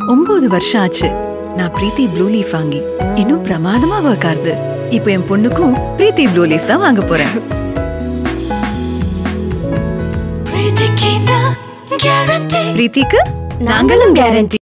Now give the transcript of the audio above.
9 வருஷம் ஆச்சு நான் பிரீத்தி ப்ளூ லீஃப் வாங்கி. இன்னும் பிரமாதமா ஒர்க் ஆகுது. இப்போ என் பொண்ணுக்கும் பிரீத்தி ப்ளூ லீஃப் தான் வாங்க போறேன். பிரீத்திக்கு நாங்களும் கேரண்டி.